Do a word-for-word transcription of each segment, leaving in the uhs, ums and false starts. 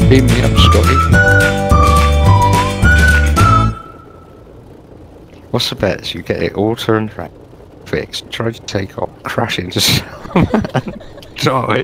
Beam me up, Scotty. What's the bets? You get it auto and track fixed, try to take off, crash into someone, die.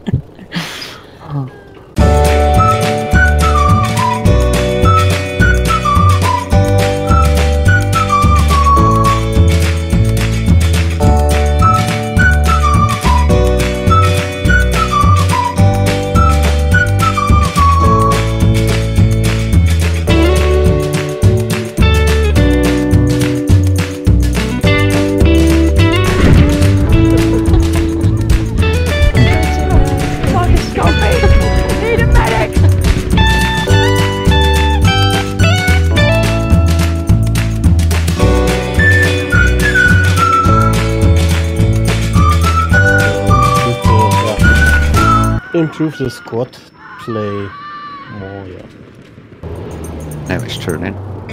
Improve the squad play more, yeah. Now it's turning.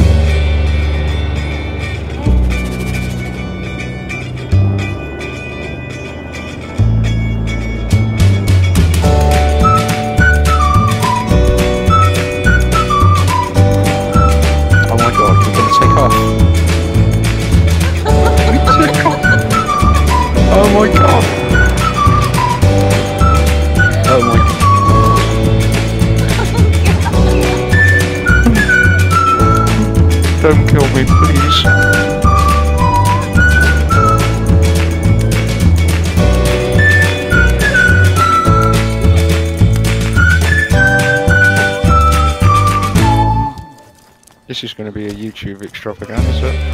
Oh my god, we're gonna take off. We took off. Oh my god. Oh my god. Don't kill me, please. This is going to be a YouTube extravaganza.